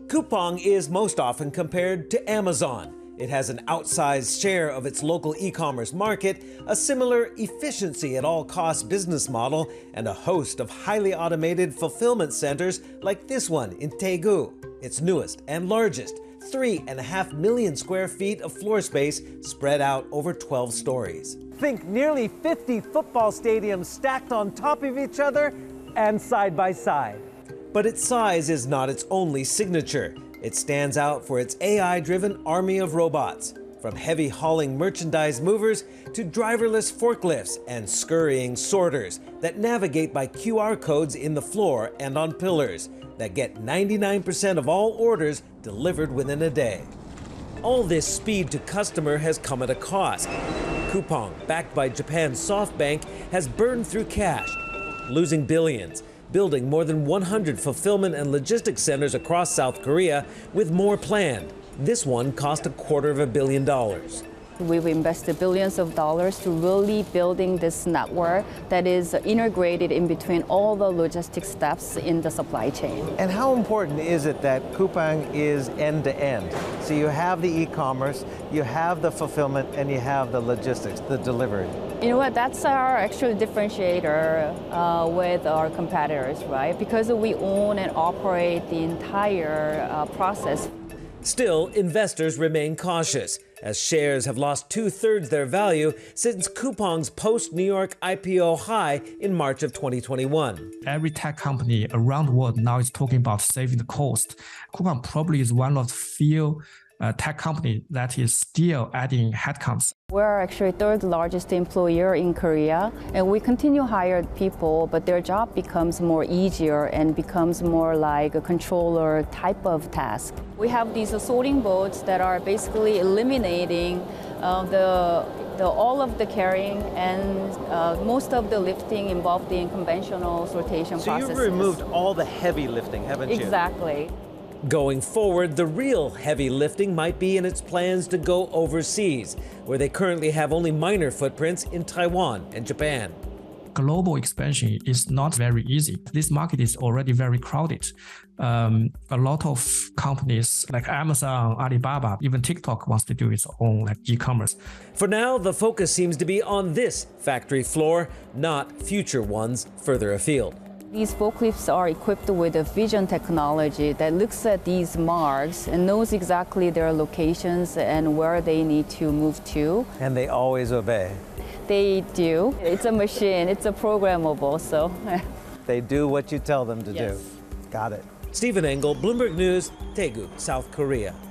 Coupang is most often compared to Amazon. It has an outsized share of its local e-commerce market, a similar efficiency at all costs business model, and a host of highly automated fulfillment centers like this one in Daegu, its newest and largest, 3.5 million square feet of floor space spread out over 12 stories. Think nearly 50 football stadiums stacked on top of each other and side by side. But its size is not its only signature. It stands out for its AI-driven army of robots, from heavy hauling merchandise movers to driverless forklifts and scurrying sorters that navigate by QR codes in the floor and on pillars that get 99% of all orders delivered within a day. All this speed to customer has come at a cost. Coupang, backed by Japan's SoftBank, has burned through cash, losing billions, building more than 100 fulfillment and logistics centers across South Korea, with more planned. This one cost $250 million. We've invested billions of dollars to really building this network that is integrated in between all the logistics steps in the supply chain. And how important is it that Coupang is end-to-end? So you have the e-commerce, you have the fulfillment, and you have the logistics, the delivery. You know what, that's our actual differentiator with our competitors, right? Because we own and operate the entire process. Still, investors remain cautious, as shares have lost 2/3 their value since Coupang's post-New York IPO high in March of 2021. Every tech company around the world now is talking about saving the cost. Coupang probably is one of the few tech company that is still adding headcounts. We're actually third largest employer in Korea, and we continue to hire people, but their job becomes more easier and becomes more like a controller type of task. We have these sorting boats that are basically eliminating all of the carrying and most of the lifting involved in conventional sortation processes. So you've removed all the heavy lifting, haven't you? Exactly. Going forward, the real heavy lifting might be in its plans to go overseas, where they currently have only minor footprints in Taiwan and Japan. Global expansion is not very easy. This market is already very crowded. A lot of companies like Amazon, Alibaba, even TikTok wants to do its own e-commerce. For now, the focus seems to be on this factory floor, not future ones further afield. These forklifts are equipped with a vision technology that looks at these marks and knows exactly their locations and where they need to move to. And they always obey. They do. It's a machine. It's a programmable, so. They do what you tell them to do. Got it. Stephen Engle, Bloomberg News, Daegu, South Korea.